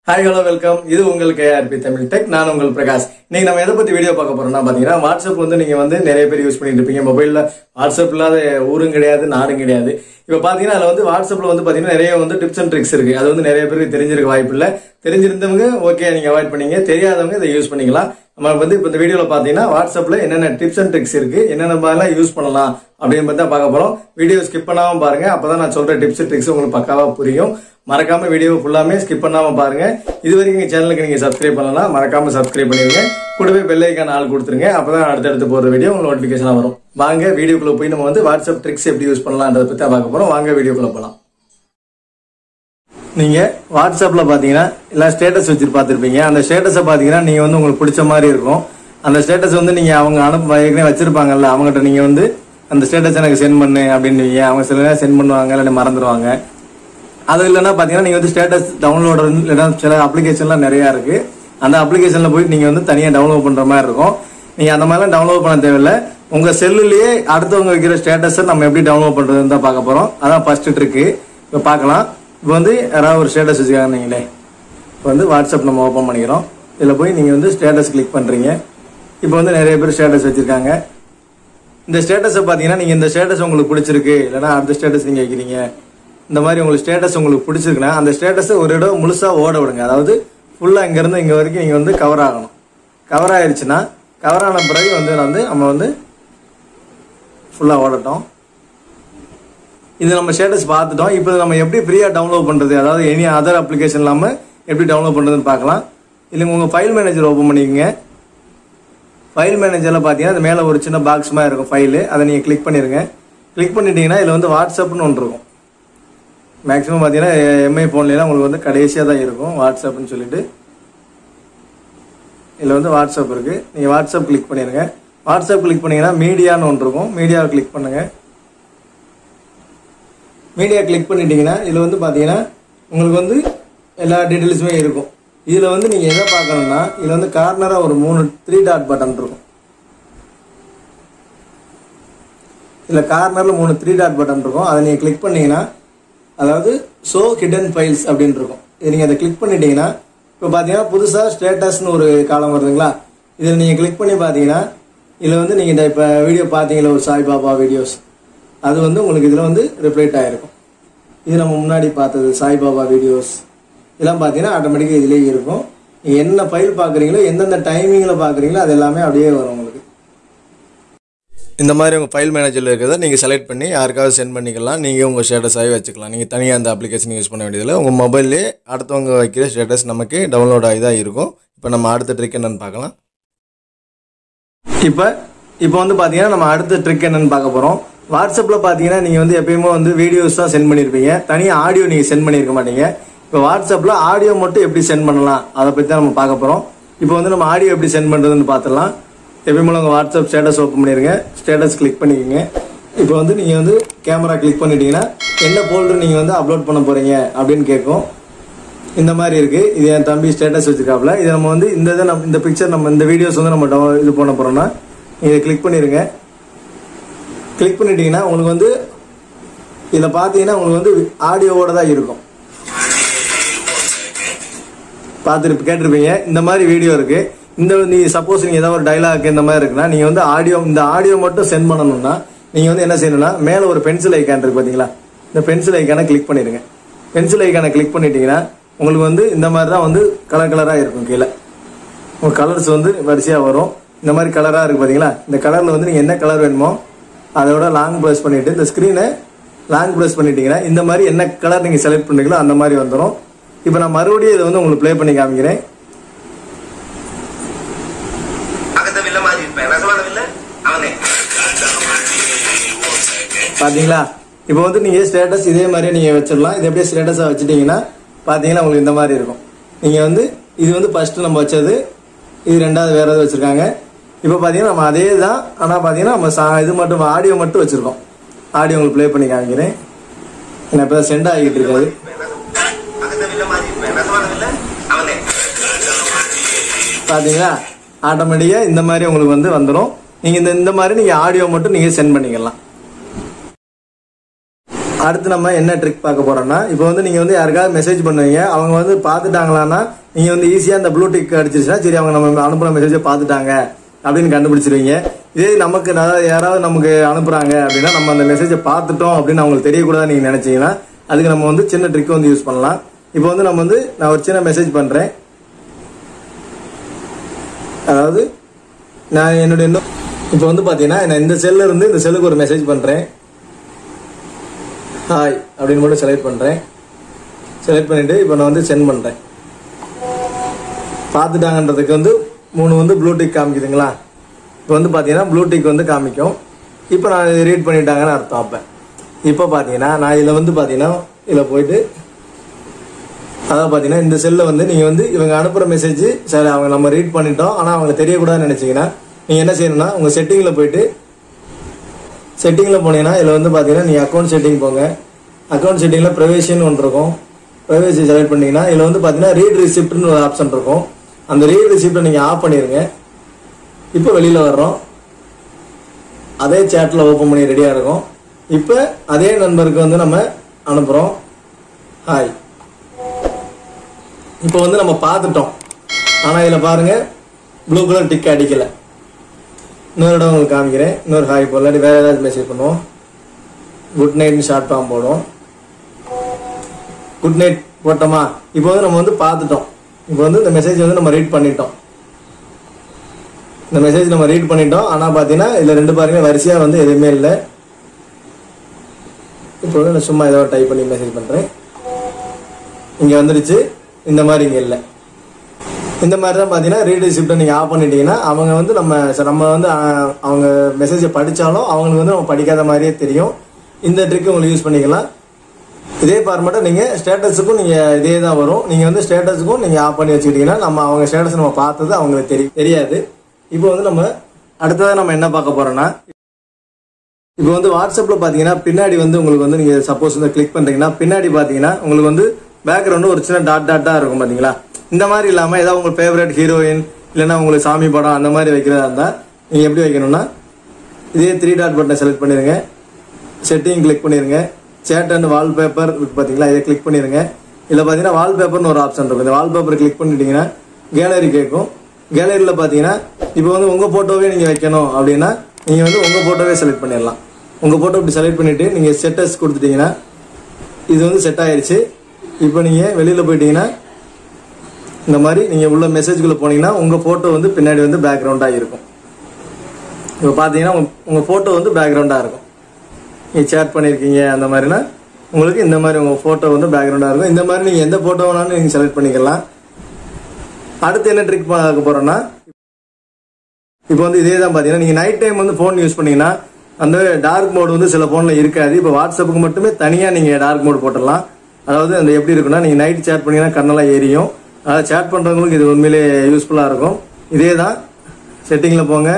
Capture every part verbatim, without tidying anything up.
Hi, hello, welcome. This is krptamiltech. I am Prakash. Today, we will see video about WhatsApp. You can use WhatsApp mobile. WhatsApp is not a இப்போ பாத்தீங்கன்னா அதுல வந்து வாட்ஸ்அப்ல வந்து பாத்தீங்கன்னா நிறைய வந்து டிப்ஸ் அண்ட் ட்ரிக்ஸ் இருக்கு. அது வந்து நிறைய பேருக்கு தெரிஞ்சிருக்க வாய்ப்பு இல்ல. தெரிஞ்சிருந்தவங்க ஓகே நீங்க அவாய்ட் பண்ணீங்க. தெரியாதவங்க இதை யூஸ் பண்ணிக்கலாம். நம்ம வந்து இப்போ இந்த வீடியோல பாத்தீங்கன்னா வாட்ஸ்அப்ல என்னென்ன டிப்ஸ் அண்ட் ட்ரிக்ஸ் இருக்கு, என்னென்ன மாதிரிலாம் யூஸ் பண்ணலாம் அப்படின்னு பத்தி பார்க்க போறோம். வீடியோ ஸ்கிப் பண்ணாம பாருங்க. அப்பதான் நான் சொல்ற டிப்ஸ் ட்ரிக்ஸ் உங்களுக்கு பக்காவா புரியும். மறக்காம வீடியோ ஃபுல்லாமே ஸ்கிப் பண்ணாம பாருங்க. இதுவரைக்கும் எங்க சேனலுக்கு நீங்க சப்ஸ்கிரைப் பண்ணலாம், மறக்காம சப்ஸ்கிரைப் பண்ணிருங்க. கூடவே பெல் ஐகான் ஆல் கொடுத்துருங்க. அப்பதான் அடுத்தடுத்து போற வீடியோ உங்களுக்கு நோட்டிபிகேஷனா வரும். வாங்க வீடியோக்குள்ள போய் நம்ம வந்து வாட்ஸ்அப் ட்ரிக்ஸ் எப்படி யூஸ் பண்ணலாம்ன்றத பத்தி பார்க்க போறோம். வாங்க வீடியோக்குள்ள போலாம். நீங்க வாட்ஸ்அப்ல பாத்தீங்கன்னா இல்ல ஸ்டேட்டஸ் வச்சு பார்த்திருப்பீங்க. அந்த ஸ்டேட்டஸை பாத்தீங்கன்னா நீங்க வந்து உங்களுக்கு பிடிச்ச மாதிரி இருக்கும். அந்த ஸ்டேட்டஸ் வந்து நீங்க அவங்க அனுப்ப ஏற்கனவே வச்சிருப்பாங்கல்ல, அவங்ககிட்ட நீங்க வந்து அந்த ஸ்டேட்டஸ் எனக்கு சென்ட் பண்ணு அப்படின்னு அவங்க சில நேரம் சென்ட் பண்ணுவாங்க, இல்ல மறந்துடுவாங்க. அது இல்லைன்னா பாத்தீங்கன்னா நீங்க வந்து ஸ்டேட்டஸ் டவுன்லோட் இல்லைன்னா சில அப்ளிகேஷன்லாம் நிறைய இருக்கு. அந்த அப்ளிகேஷன்ல போய் நீங்க வந்து தனியா டவுன்லோட் பண்ற மாதிரி இருக்கும். நீங்க அந்த மாதிரிலாம் டவுன்லோட் பண்ண தேவையில்லை. உங்க செல்லுலயே அடுத்தவங்க வைக்கிற ஸ்டேட்டஸை நம்ம எப்படி டவுன்லோட் பண்றதுன்னு தான் பார்க்க போறோம். அதான் ஃபர்ஸ்ட் ட்ரிக். இப்போ பார்க்கலாம். இப்போ வந்து யாராவது ஒரு ஸ்டேட்டஸ் வச்சுக்காங்கன்னீங்களே, இப்போ வந்து வாட்ஸ்அப் நம்ம ஓப்பன் பண்ணிக்கிறோம். இதுல போய் நீங்க வந்து ஸ்டேட்டஸ் கிளிக் பண்றீங்க. இப்போ வந்து நிறைய பேர் ஸ்டேட்டஸ் வச்சிருக்காங்க. இந்த ஸ்டேட்டஸை பாத்தீங்கன்னா நீங்க இந்த ஸ்டேட்டஸ் உங்களுக்கு பிடிச்சிருக்கு, இல்லைன்னா அடுத்த ஸ்டேட்டஸ் நீங்க வைக்கிறீங்க. இந்த மாதிரி உங்களுக்கு ஸ்டேட்டஸ் உங்களுக்கு பிடிச்சிருக்குன்னா அந்த ஸ்டேட்டஸை ஒரு இடம் முழுசா ஓட விடுங்க. அதாவது ஃபுல்லா இங்க இருந்து இங்க வரைக்கும் நீங்க வந்து கவர் ஆகணும். கவர் ஆயிருச்சுன்னா கவர் ஆன பிறகு வந்து வந்து நம்ம வந்து ஃபுல்லா ஓடட்டும். இது நம்ம ஸ்டேட்டஸ் பார்த்துட்டோம். இப்போ நம்ம எப்படி ஃப்ரீயா டவுன்லோட் பண்றது, அதாவது எனி அதர் அப்ளிகேஷன் இல்லாம எப்படி டவுன்லோட் பண்றதுன்னு பார்க்கலாம். இல்லைங்க உங்க ஃபைல் மேனேஜர் ஓப்பன் பண்ணிக்கோங்க. ஃபைல் மேனேஜர்ல பாத்தீங்கன்னா அது மேல ஒரு சின்ன பாக்ஸ் மாதிரி இருக்கும் ஃபைலு. அதை நீங்க கிளிக் பண்ணிருங்க. கிளிக் பண்ணிட்டீங்கன்னா இதுல வந்து வாட்ஸ்அப்னு ஒன்று இருக்கும். மேக்ஸிமம் பார்த்தீங்கன்னா எம்ஐ ஃபோன்லாம் உங்களுக்கு வந்து கடைசியாக தான் இருக்கும் வாட்ஸ்அப்னு சொல்லிட்டு. இதில் வந்து வாட்ஸ்அப் இருக்கு. நீங்கள் வாட்ஸ்அப் கிளிக் பண்ணிடுங்க. வாட்ஸ்அப் கிளிக் பண்ணீங்கன்னா மீடியான்னு ஒன்று இருக்கும். மீடியாவை கிளிக் பண்ணுங்க. மீடியா கிளிக் பண்ணிட்டீங்கன்னா இதில் வந்து பார்த்தீங்கன்னா உங்களுக்கு வந்து எல்லா டீட்டெயில்ஸுமே இருக்கும். இதில் வந்து நீங்கள் எதை பார்க்கணும்னா இதில் வந்து கார்னராக ஒரு மூணு த்ரீ டாட் பட்டன் இருக்கும். இதில் கார்னரில் மூணு த்ரீ டாட் பட்டன் இருக்கும். அதை நீங்கள் கிளிக் பண்ணீங்கன்னா அதாவது ஷோ ஹிடன் ஃபைல்ஸ் அப்படின்னு இருக்கும். இது நீங்கள் அதை கிளிக் பண்ணிட்டீங்கன்னா இப்போ பார்த்தீங்கன்னா புதுசாக ஸ்டேட்டஸ்னு ஒரு காலம் வருதுங்களா, இதில் நீங்கள் கிளிக் பண்ணி பார்த்தீங்கன்னா இதில் வந்து நீங்கள் இந்த இப்போ வீடியோ பார்த்தீங்களா ஒரு சாய்பாபா வீடியோஸ், அது வந்து உங்களுக்கு இதில் வந்து ரிஃப்ளெக்ட் ஆகிருக்கும். இது நம்ம முன்னாடி பார்த்தது சாய்பாபா வீடியோஸ் இதெல்லாம் பார்த்தீங்கன்னா ஆட்டோமேட்டிக்காக இதிலேயே இருக்கும். நீங்கள் என்ன ஃபைல் பார்க்குறீங்களோ எந்தெந்த டைமிங்கில் பார்க்குறீங்களோ அது எல்லாமே அப்படியே வரும் உங்களுக்கு. இந்த மாதிரி உங்கள் ஃபைல் மேனேஜரில் இருக்கிறத நீங்கள் செலக்ட் பண்ணி யாருக்காவது சென்ட் பண்ணிக்கலாம். நீங்கள் உங்கள் ஸ்டேட்டஸாகவே வச்சுக்கலாம். நீங்கள் தனியாக அந்த அப்ளிகேஷன் யூஸ் பண்ண வேண்டியதில்லை. உங்கள் மொபைல்லே அடுத்தவங்க வைக்கிற ஸ்டேட்டஸ் நமக்கு டவுன்லோட் ஆகி தான் இருக்கும். இப்போ நம்ம அடுத்த ட்ரிக் என்னன்னு பார்க்கலாம். இப்போ இப்போ வந்து பார்த்தீங்கன்னா நம்ம அடுத்த ட்ரிக் என்னன்னு பார்க்க போகிறோம். வாட்ஸ்அப்பில் பார்த்தீங்கன்னா நீங்கள் வந்து எப்பயுமே வந்து வீடியோஸ் தான் சென்ட் பண்ணியிருப்பீங்க. தனியாக ஆடியோ நீங்கள் சென்ட் பண்ணியிருக்க மாட்டீங்க. இப்போ வாட்ஸ்அப்பில் ஆடியோ மட்டும் எப்படி சென்ட் பண்ணலாம் அதை பற்றி தான் நம்ம பார்க்க போகிறோம். இப்போ வந்து நம்ம ஆடியோ எப்படி சென்ட் பண்ணுறதுன்னு பார்த்துடலாம். எப்பயுமே உங்கள் வாட்ஸ்அப் ஸ்டேட்டஸ் ஓப்பன் பண்ணிடுங்க. ஸ்டேட்டஸ் கிளிக் பண்ணிக்கோங்க. இப்போ வந்து நீங்கள் வந்து கேமரா கிளிக் பண்ணிட்டீங்கன்னா என்ன ஃபோல்டர் நீங்கள் வந்து அப்லோட் பண்ண போகிறீங்க அப்படின்னு கேட்கும். இந்த மாதிரி இருக்குது. இது என் தம்பி ஸ்டேட்டஸ் வச்சுருக்காப்புல. இது நம்ம வந்து இந்த இதை நம்ம இந்த பிக்சர் நம்ம இந்த வீடியோஸ் வந்து நம்ம டவுன் இது பண்ண போகிறோம்னா நீங்கள் கிளிக் பண்ணிடுங்க. கிளிக் பண்ணிட்டீங்கன்னா உங்களுக்கு வந்து இதில் பார்த்தீங்கன்னா உங்களுக்கு வந்து ஆடியோவோட தான் இருக்கும். பார்த்துட்டு கேட்டிருப்பீங்க இந்த மாதிரி வீடியோ இருக்குது. இந்த நீ சப்போஸ் நீங்க ஏதாவது ஒரு டைலாக் இந்த மாதிரி இருக்குன்னா நீங்க வந்து ஆடியோ இந்த ஆடியோ மட்டும் சென்ட் பண்ணணும்னா நீங்க வந்து என்ன செய்யணும்னா மேல ஒரு பென்சில் ஐக்கான் இருக்கு பாத்தீங்களா, இந்த பென்சில் ஐக்கானை கிளிக் பண்ணிடுங்க. பென்சில் ஐக்கானை கிளிக் பண்ணிட்டீங்கன்னா உங்களுக்கு வந்து இந்த மாதிரி தான் வந்து கலர் கலரா இருக்கும். கீழே உங்க கலர்ஸ் வந்து வரிசையா வரும். இந்த மாதிரி கலரா இருக்கு பாத்தீங்களா. இந்த கலர்ல வந்து நீங்க என்ன கலர் வேணுமோ அதோட லாங் ப்ரெஸ் பண்ணிட்டு இந்த ஸ்கிரீனை லாங் ப்ரெஸ் பண்ணிட்டீங்கன்னா இந்த மாதிரி என்ன கலர் நீங்க செலக்ட் பண்ணீங்களோ அந்த மாதிரி வந்துடும். இப்போ நான் மறுபடியும் இதை வந்து உங்களுக்கு ப்ளே பண்ணி காமிக்கிறேன். பாத்தீங்களா, இப்போ வந்து நீங்க ஸ்டேட்டஸ் இதே மாதிரியே நீங்க வச்சிடலாம். இது எப்படியே ஸ்டேட்டஸா வச்சுட்டீங்கன்னா பாத்தீங்கன்னா உங்களுக்கு இந்த மாதிரி இருக்கும். நீங்க வந்து இது வந்து ஃபர்ஸ்ட் நம்ம வச்சது, இது ரெண்டாவது வேற ஏதாவது வச்சிருக்காங்க. இப்போ பாத்தீங்கன்னா நம்ம அதே தான், ஆனா பாத்தீங்கன்னா நம்ம இது மட்டும் ஆடியோ மட்டும் வச்சிருக்கோம். ஆடியோ உங்களுக்கு ப்ளே பண்ணி காமிக்கிறேன். என்ன இப்ப சென்ட் ஆகிட்டு இருக்காது. பாத்தீங்களா, ஆட்டோமேட்டிக்கா இந்த மாதிரி உங்களுக்கு வந்து வந்துடும். நீங்க இந்த இந்த மாதிரி நீங்க ஆடியோ மட்டும் நீங்க சென்ட் பண்ணிக்கலாம். அடுத்து நம்ம என்ன ட்ரிக் பார்க்க போறோம்னா, இப்போ வந்து நீங்க வந்து யாருக்காவது மெசேஜ் பண்ணுவீங்க, அவங்க வந்து பார்த்துட்டாங்களான்னா நீங்க வந்து ஈஸியா அந்த ப்ளூ டிக் அடிச்சிருச்சுன்னா சரி அவங்க நம்ம அனுப்புற மெசேஜை பார்த்துட்டாங்க அப்படின்னு கண்டுபிடிச்சிருவீங்க. இதே நமக்கு யாராவது நமக்கு அனுப்புறாங்க அப்படின்னா நம்ம அந்த மெசேஜை பார்த்துட்டோம் அப்படின்னு அவங்களுக்கு தெரியக்கூடாது நீங்க நினைச்சீங்கன்னா அதுக்கு நம்ம வந்து சின்ன ட்ரிக் வந்து யூஸ் பண்ணலாம். இப்போ வந்து நம்ம வந்து நான் ஒரு சின்ன மெசேஜ் பண்றேன். அதாவது நான் என்னுடைய இப்போ வந்து பாத்தீங்கன்னா நான் இந்த செல்ல இருந்து இந்த செல்லுக்கு ஒரு மெசேஜ் பண்றேன். ஹாய் அப்படின்னு மட்டும் செலக்ட் பண்றேன். செலக்ட் பண்ணிட்டு இப்போ நான் வந்து சென்ட் பண்றேன். பார்த்துட்டாங்கன்றதுக்கு வந்து மூணு வந்து ப்ளூ டிக் காமிக்குதுங்களா? இப்போ வந்து பாத்தீங்கன்னா ப்ளூ டிக் வந்து காமிக்கும். இப்போ நான் ரீட் பண்ணிட்டாங்கன்னு அர்த்தம். அப்ப இப்போ பாத்தீங்கன்னா நான் இதுல வந்து பாத்தீங்கன்னா இதுல போயிட்டு அதாவது பாத்தீங்கன்னா இந்த செல்ல வந்து நீங்க வந்து இவங்க அனுப்புற மெசேஜ் சரி அவங்க நம்ம ரீட் பண்ணிட்டோம் ஆனா அவங்க தெரியக்கூடாதுன்னு நினைச்சீங்கன்னா நீங்க என்ன செய்யணும்னா உங்க செட்டிங்ல போயிட்டு செட்டிங்ல போனீங்கன்னா இதுல வந்து பாத்தீங்கன்னா நீங்க அக்கௌண்ட் செட்டிங் போங்க. அக்கௌண்ட் செட்டிங்ல பிரைவேசின்னு ஒன்று இருக்கும். பிரைவேசி செலக்ட் பண்ணீங்கன்னா இதுல வந்து பாத்தீங்கன்னா ரீட் ரிசிப்ட்னு ஒரு ஆப்ஷன் இருக்கும். அந்த ரீட் ரிசிப்டை நீங்க ஆஃப் பண்ணிருங்க. இப்போ வெளியில வர்றோம். அதே சேட்ல ஓபன் பண்ணி ரெடியா இருக்கும். இப்போ அதே நண்பருக்கு வந்து நம்ம அனுப்புறோம் ஹாய். இப்போ வந்து நம்ம பார்த்துட்டோம் ஆனா இதுல பாருங்க ப்ளூ கலர் டிக் அடிக்கல. இன்னொரு இடம் உங்களுக்கு காமிக்கிறேன். இன்னொரு ஹாய் போடலாம். வேற ஏதாவது மெசேஜ் பண்ணுவோம். குட் நைட்னு ஷார்ட் ஃபார்ம் போடுவோம். குட் நைட் போட்டோமா? இப்போ வந்து நம்ம வந்து பார்த்துட்டோம். இப்போ வந்து இந்த மெசேஜ் வந்து நம்ம ரீட் பண்ணிட்டோம். இந்த மெசேஜ் நம்ம ரீட் பண்ணிட்டோம் ஆனா பாத்தீங்கன்னா இதுல ரெண்டு பாருங்க வரிசையா வந்து எதுவுமே இல்லை. இப்போ வந்து நான் சும்மா ஏதோ டைப் பண்ணி மெசேஜ் பண்றேன். இங்க வந்துருச்சு. இந்த மாதிரி இங்க இல்லை. இந்த மாதிரி தான் பாத்தீங்கன்னா ரீட் ரிசிப்டை நீங்க ஆஃப் பண்ணிட்டீங்கன்னா அவங்க வந்து நம்ம நம்ம வந்து அவங்க மெசேஜை படிச்சாலும் அவங்களுக்கு வந்து நம்ம படிக்காத மாதிரியே தெரியும். இந்த ட்ரிக் உங்களுக்கு யூஸ் பண்ணிக்கலாம். இதே ஃபார்மேட்டை நீங்க ஸ்டேட்டஸுக்கும் நீங்க இதே தான் வரும். நீங்க வந்து ஸ்டேட்டஸுக்கும் நீங்க ஆஃப் பண்ணி வச்சுக்கிட்டீங்கன்னா நம்ம அவங்க ஸ்டேட்டஸ் நம்ம பார்த்தது அவங்களுக்கு தெரி தெரியாது. இப்போ வந்து நம்ம அடுத்ததா நம்ம என்ன பார்க்க போறோம்னா, இப்போ வந்து வாட்ஸ்அப்ல பாத்தீங்கன்னா பின்னாடி வந்து உங்களுக்கு வந்து நீங்க சப்போஸ் வந்து கிளிக் பண்றீங்கன்னா பின்னாடி பாத்தீங்கன்னா உங்களுக்கு வந்து பேக்ரவுண்ட் ஒரு சின்ன டாட் டாட்டா இருக்கும் பாத்தீங்களா? இந்த மாதிரி இல்லாம ஏதாவது உங்களுக்கு ஃபேவரட் ஹீரோயின் இல்லைன்னா உங்களுக்கு சாமி படம் அந்த மாதிரி வைக்கிறதா இருந்தா நீங்க எப்படி வைக்கணும்னா இதே த்ரீ டாட் பட்டனை செலக்ட் பண்ணிருங்க. செட்டிங் கிளிக் பண்ணிருங்க. சேட் அண்ட் வால்பேப்பர் பாத்தீங்களா? இதை கிளிக் பண்ணிருங்க. இதுல பாத்தீங்கன்னா வால்பேப்பர்னு ஒரு ஆப்ஷன் இருக்கும். இந்த வால்பேப்பர் கிளிக் பண்ணிட்டீங்கன்னா கேலரி கேட்கும். கேலரியில பாத்தீங்கன்னா இப்போ வந்து உங்க போட்டோவே நீங்க வைக்கணும் அப்படின்னா நீங்க வந்து உங்க போட்டோவே செலக்ட் பண்ணிடலாம். உங்க போட்டோ இப்படி செலக்ட் பண்ணிட்டு நீங்க செட்டஸ் கொடுத்துட்டீங்கன்னா இது வந்து செட் ஆயிருச்சு. இப்போ நீங்க வெளியில போயிட்டீங்கன்னா இந்த மாதிரி நீங்க உள்ள மெசேஜ்குள்ள போனீங்கன்னா உங்க போட்டோ வந்து பின்னாடி வந்து பேக்ரவுண்டா இருக்கும். இப்போ பாத்தீங்கன்னா உங்க போட்டோ வந்து பேக்ரவுண்டா இருக்கும். நீங்க சேட் பண்ணிருக்கீங்க அந்த மாதிரினா உங்களுக்கு இந்த மாதிரி உங்க போட்டோ வந்து பேக்ரவுண்டா இருக்கும். இந்த மாதிரி நீங்க எந்த போட்டோ வேணாலும் நீங்க செலக்ட் பண்ணிக்கலாம். அடுத்து என்ன ட்ரிக் பார்க்க போறோம்னா, இப்போ வந்து இதே தான் பாத்தீங்கன்னா நீங்க நைட் டைம் வந்து போன் யூஸ் பண்ணீங்கன்னா அந்த டார்க் மோட் வந்து சில போன்ல இருக்காது. இப்போ வாட்ஸ்அப்புக்கு மட்டுமே தனியா நீங்க டார்க் மோட் போட்டுடலாம். அதாவது அந்த எப்படி இருக்குன்னா நீங்க நைட் சேட் பண்ணீங்கன்னா கண்ணெல்லாம் எரியும். அதாவது சேட் பண்றவங்களுக்கு இது உண்மையிலே யூஸ்ஃபுல்லா இருக்கும். இதே தான் செட்டிங்ல போங்க,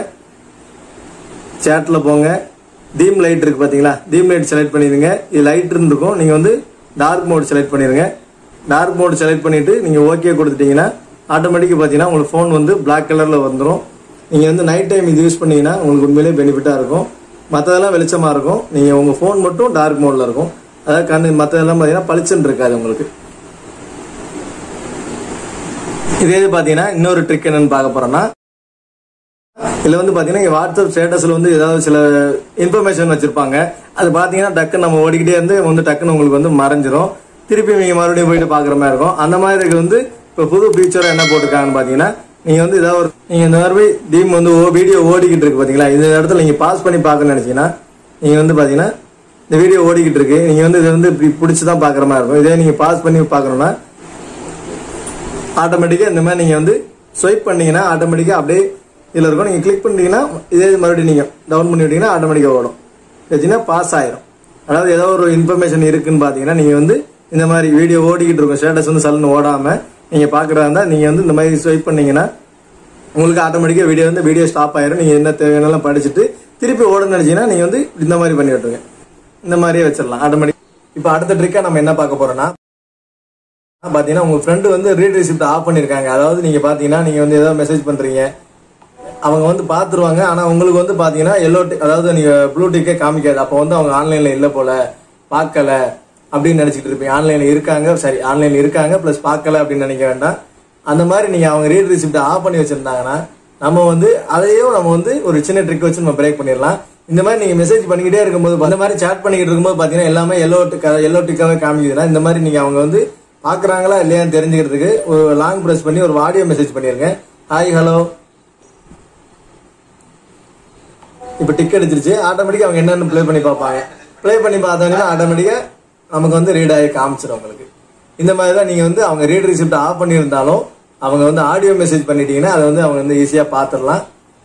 சேட்ல போங்க, டீம் லைட் இருக்கு பாத்தீங்களா? டீம் லைட் செலக்ட் பண்ணிடுங்க. இது லைட் இருக்கும். நீங்க வந்து டார்க் மோட் செலக்ட் பண்ணிருங்க. டார்க் மோட் செலக்ட் பண்ணிட்டு நீங்க ஓகே கொடுத்துட்டீங்கன்னா ஆட்டோமேட்டிக்கா பாத்தீங்கன்னா உங்களுக்கு போன் வந்து பிளாக் கலர்ல வந்துடும். நீங்க வந்து நைட் டைம் இது யூஸ் பண்ணீங்கன்னா உங்களுக்கு உண்மையிலே பெனிஃபிட்டா இருக்கும். மற்றதெல்லாம் வெளிச்சமா இருக்கும். நீங்க உங்க போன் மட்டும் டார்க் மோட்ல இருக்கும். அதாவது கண்ணு மற்றதெல்லாம் பாத்தீங்கன்னா பளிச்சுன்னு இருக்காது உங்களுக்கு. இதே பாத்தீங்கன்னா இன்னொரு ட்ரிக் என்னன்னு பார்க்க போறோம்னா, இதுல வந்து பாத்தீங்கன்னா வாட்ஸ்அப் ஸ்டேட்டஸ்ல வந்து ஏதாவது சில இன்ஃபர்மேஷன் வச்சிருப்பாங்க. அது பாத்தீங்கன்னா டக்குன்னு நம்ம ஓடிக்கிட்டே இருந்து வந்து டக்குன்னு உங்களுக்கு வந்து மறைஞ்சிரும். திருப்பி நீங்க மறுபடியும் போயிட்டு பாக்குற மாதிரி இருக்கும். அந்த மாதிரி வந்து இப்போ புது ஃபீச்சரா என்ன போட்டிருக்காங்கன்னு பாத்தீங்கன்னா நீங்க வந்து ஏதாவது ஒரு நீங்க இந்த மாதிரி டீம் வந்து வீடியோ ஓடிக்கிட்டு இருக்கு பாத்தீங்களா? இந்த இடத்துல நீங்க பாஸ் பண்ணி பாக்கணும்னு நினைச்சீங்கன்னா நீங்க வந்து பாத்தீங்கன்னா இந்த வீடியோ ஓடிக்கிட்டு இருக்கு. நீங்க வந்து இதை வந்து இப்படி பிடிச்சுதான் பாக்குற மாதிரி இருக்கும். இதே நீங்க பாஸ் பண்ணி பாக்கணும்னா ஆட்டோமேட்டிக்கா இந்த மாதிரி நீங்க வந்து ஸ்வைப் பண்ணீங்கன்னா ஆட்டோமேட்டிக்கா அப்படியே இதுல இருக்கும். நீங்க கிளிக் பண்ணீங்கன்னா இதே மறுபடியும் நீங்க டவுன் பண்ணி விட்டீங்கன்னா ஆட்டோமேட்டிக்கா ஓடும். வச்சுன்னா பாஸ் ஆயிரும். அதாவது ஏதோ ஒரு இன்ஃபர்மேஷன் இருக்குன்னு பாத்தீங்கன்னா நீங்க வந்து இந்த மாதிரி வீடியோ ஓடிக்கிட்டு இருக்கும். ஸ்டேட்டஸ் வந்து சல்லுன்னு ஓடாம நீங்க பாக்குறதா இருந்தா நீங்க வந்து இந்த மாதிரி ஸ்வைப் பண்ணீங்கன்னா உங்களுக்கு ஆட்டோமேட்டிக்கா வீடியோ வந்து வீடியோ ஸ்டாப் ஆயிரும். நீங்க என்ன தேவையான படிச்சுட்டு திருப்பி ஓடணும்னு நினைச்சீங்கன்னா நீங்க வந்து இந்த மாதிரி பண்ணி விட்டுருங்க. இந்த மாதிரியே வச்சிடலாம் ஆட்டோமேட்டிக். இப்போ அடுத்த ட்ரிக்கா நம்ம என்ன பார்க்க போறோம்னா பாத்தீங்கன்னா உங்க ஃப்ரெண்டு வந்து ரீட் ரிசிப்ட் ஆஃப் பண்ணிருக்காங்க. அதாவது நீங்க பாத்தீங்கன்னா நீங்க வந்து ஏதாவது மெசேஜ் பண்றீங்க, அவங்க வந்து பாத்துருவாங்க. ஆனா உங்களுக்கு வந்து பாத்தீங்கன்னா எல்லோ அதாவது நீங்க ப்ளூ டிக்கே காமிக்காது. அப்போ வந்து அவங்க ஆன்லைன்ல இல்ல போல பார்க்கல அப்படின்னு நினைச்சிட்டு இருப்பீங்க. ஆன்லைன்ல இருக்காங்க, சரி ஆன்லைன்ல இருக்காங்க பிளஸ் பார்க்கல அப்படின்னு நினைக்க வேண்டாம். அந்த மாதிரி நீங்க அவங்க ரீட் ரிசிப்ட் ஆஃப் பண்ணி வச்சிருந்தாங்கன்னா நம்ம வந்து அதையும் நம்ம வந்து ஒரு சின்ன ட்ரிக் வச்சு நம்ம பிரேக் பண்ணிடலாம். இந்த மாதிரி நீங்க மெசேஜ் பண்ணிக்கிட்டே இருக்கும்போது அந்த மாதிரி சாட் பண்ணிக்கிட்டு இருக்கும்போது பாத்தீங்கன்னா எல்லாமே எல்லோ டிக்கா எல்லோ டிக்காவே காமிக்குதுன்னா இந்த மாதிரி நீங்க அவங்க வந்து பாக்குறாங்களா இல்லையான்னு தெரிஞ்சுக்கிறதுக்கு ஒரு லாங் பிரஸ் பண்ணி ஒரு ஆடியோ மெசேஜ் பண்ணிருங்க. ஹாய் ஹலோ, இப்ப டிக் அடிச்சிருச்சு. ஆட்டோமேட்டிக்கா அவங்க என்னன்னு பிளே பண்ணி பார்ப்பாங்க. பிளே பண்ணி பார்த்தாங்கன்னா ஆட்டோமேட்டிக்கா நமக்கு வந்து ரீட் ஆகி காமிச்சிடும் உங்களுக்கு. இந்த மாதிரி தான் நீங்க வந்து அவங்க ரீட் ரிசிப்ட் ஆஃப் பண்ணியிருந்தாலும் அவங்க வந்து ஆடியோ மெசேஜ் பண்ணிட்டீங்கன்னா அதை வந்து அவங்க வந்து ஈஸியா பாத்துடலாம்.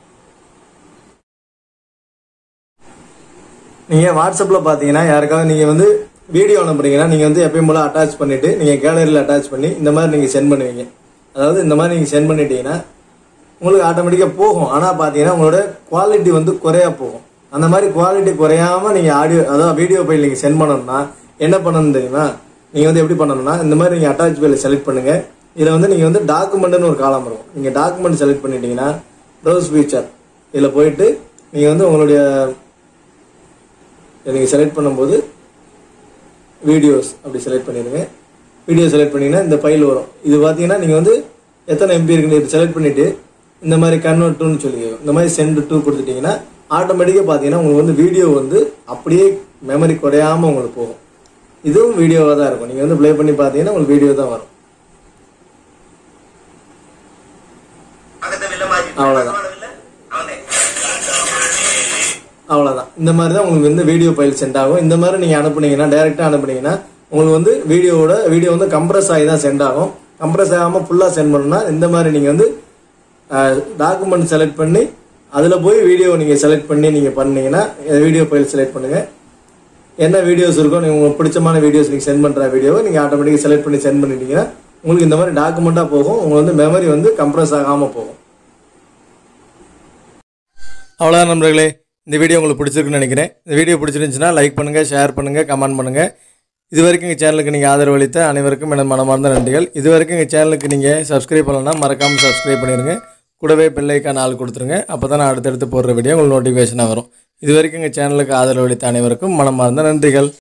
நீங்க வாட்ஸ்அப்ல பாத்தீங்கன்னா யாருக்காவது நீங்க வந்து வீடியோ அனுப்புறீங்கன்னா நீங்க வந்து எப்பயும் போல அட்டாச் பண்ணிட்டு நீங்க கேலரியில அட்டாச் பண்ணி இந்த மாதிரி நீங்க சென்ட் பண்ணுவீங்க. அதாவது இந்த மாதிரி நீங்க சென்ட் பண்ணிட்டீங்கன்னா உங்களுக்கு ஆட்டோமேட்டிக்கா போகும். ஆனா பாத்தீங்கன்னா உங்களோட குவாலிட்டி வந்து குறையா போகும். அந்த மாதிரி குவாலிட்டி குறையாம நீங்க ஆடியோ அதாவது வீடியோ ஃபைல் நீங்க சென்ட் பண்ணணும்னா என்ன பண்ணணும் தெரியுமா? நீங்க வந்து எப்படி பண்ணணும்னா இந்த மாதிரி நீங்க அட்டாச் ஃபைல செலக்ட் பண்ணுங்க. இதுல வந்து நீங்க வந்து டாக்குமெண்ட்னு ஒரு காலம் இருக்கும். நீங்க டாக்குமெண்ட் செலக்ட் பண்ணிட்டீங்கன்னா ப்ரௌஸ் ஃபீச்சர் இதுல போயிட்டு நீங்க வந்து உங்களுடைய நீங்க செலக்ட் பண்ணும்போது வீடியோஸ் அப்படி செலக்ட் பண்ணிடுங்க. வீடியோ செலக்ட் பண்ணீங்கன்னா இந்த ஃபைல் வரும். இது பாத்தீங்கன்னா நீங்க வந்து எத்தனை எம்பி இருக்குன்னு செலக்ட் பண்ணிட்டு இந்த மாதிரி கன்வெர்ட் டுன்னு சொல்லி இந்த மாதிரி சென்ட் டூ கொடுத்துட்டீங்கன்னா ஆட்டோமேட்டிக்கா பாத்தீங்கன்னா உங்களுக்கு வந்து வீடியோ வந்து அப்படியே மெமரி குறையாம உங்களுக்கு போகும். இதுவும் வீடியோவா தான் இருக்கும். நீங்க வந்து ப்ளே பண்ணி பாத்தீங்கன்னா உங்களுக்கு வீடியோ தான் வரும். அவ்வளவுதான் அவ்வளவுதான் இந்த மாதிரி தான் உங்களுக்கு வந்து வீடியோ ஃபைல் சென்ட் ஆகும். இந்த மாதிரி நீங்க அனுப்புனீங்கன்னா டைரக்டா அனுப்புனீங்கன்னா உங்களுக்கு வந்து வீடியோவோட வீடியோ வந்து கம்ப்ரஸ் ஆகி தான் சென்ட் ஆகும். கம்ப்ரஸ் ஆகாம ஃபுல்லா சென்ட் பண்ணணும்னா இந்த மாதிரி நீங்க வந்து டாக்குமெண்ட் செலக்ட் பண்ணி அதுல போய் வீடியோ நீங்க செலக்ட் பண்ணி நீங்க பண்ணீங்கன்னா வீடியோ ஃபைல் செலக்ட் பண்ணுங்க. என்ன வீடியோஸ் இருக்கோ நீங்க உங்களுக்கு பிடிச்சமான வீடியோஸ் நீங்க சென்ட் பண்ற வீடியோவை நீங்க ஆட்டோமேட்டிக்கா செலக்ட் பண்ணி சென்ட் பண்ணிட்டீங்கன்னா உங்களுக்கு இந்த மாதிரி டாக்குமெண்டா போகும். உங்களுக்கு வந்து மெமரி வந்து கம்ப்ரஸ் ஆகாம போகும். அவ்வளவுதான் நண்பர்களே, இந்த வீடியோ உங்களுக்கு பிடிச்சிருக்குன்னு நினைக்கிறேன். இந்த வீடியோ பிடிச்சிருந்துச்சுன்னா லைக் பண்ணுங்க, ஷேர் பண்ணுங்க, கமெண்ட் பண்ணுங்க. இது வரைக்கும் எங்கள் சேனலுக்கு நீங்கள் ஆதரவு அளித்த அனைவருக்கும் எனது மனமார்ந்த நன்றிகள். இது வரைக்கும் எங்கள் சேனலுக்கு நீங்கள் சப்ஸ்கிரைப் பண்ணலன்னா மறக்காமல் சப்ஸ்கிரைப் பண்ணிடுங்க. கூடவே பெல் ஐக்கான் ஆல் கொடுத்துருங்க. அப்போ தான் நான் அடுத்தடுத்து போடுற வீடியோ உங்களுக்கு நோட்டிஃபிகேஷனாக வரும். இது வரைக்கும் எங்கள் சேனலுக்கு ஆதரவு அளித்த அனைவருக்கும் மனமார்ந்த நன்றிகள்.